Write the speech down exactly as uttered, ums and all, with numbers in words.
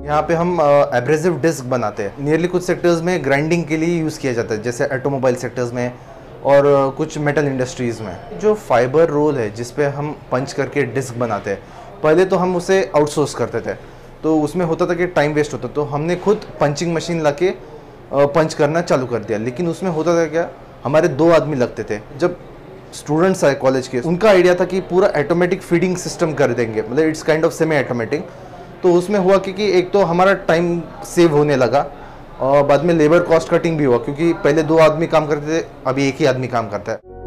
यहाँ पे हम एब्रेसिव डिस्क बनाते हैं। नियरली कुछ सेक्टर्स में ग्राइंडिंग के लिए यूज़ किया जाता है, जैसे ऑटोमोबाइल सेक्टर्स में और uh, कुछ मेटल इंडस्ट्रीज़ में। जो फाइबर रोल है जिस पे हम पंच करके डिस्क बनाते हैं, पहले तो हम उसे आउटसोर्स करते थे, तो उसमें होता था कि टाइम वेस्ट होता, तो हमने खुद पंचिंग मशीन ला के पंच करना चालू कर दिया। लेकिन उसमें होता था क्या, हमारे दो आदमी लगते थे। जब स्टूडेंट्स आए कॉलेज के, उनका आइडिया था कि पूरा ऑटोमेटिक फीडिंग सिस्टम कर देंगे, मतलब it's kind of semi automatic. तो उसमें हुआ कि, कि एक तो हमारा टाइम सेव होने लगा और बाद में लेबर कॉस्ट कटिंग भी हुआ, क्योंकि पहले दो आदमी काम करते थे, अभी एक ही आदमी काम करता है।